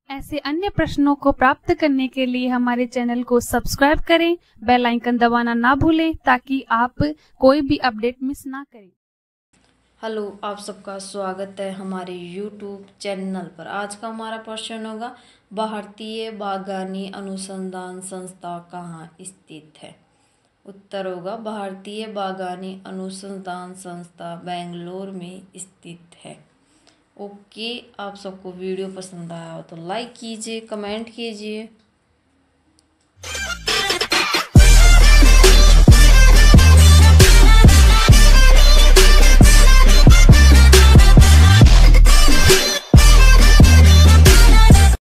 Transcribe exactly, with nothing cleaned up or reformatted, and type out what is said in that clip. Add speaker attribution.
Speaker 1: ऐसे अन्य प्रश्नों को प्राप्त करने के लिए हमारे चैनल को सब्सक्राइब करें, बेल आइकन दबाना ना भूलें ताकि आप कोई भी अपडेट मिस ना करें।
Speaker 2: हेलो, आप सबका स्वागत है हमारे यूट्यूब चैनल पर। आज का हमारा प्रश्न होगा, भारतीय बागवानी अनुसंधान संस्था कहाँ स्थित है। उत्तर होगा भारतीय बागवानी अनुसंधान संस्था बेंगलोर में स्थित है। ओके, आप सबको वीडियो पसंद आया हो तो लाइक कीजिए, कमेंट कीजिए।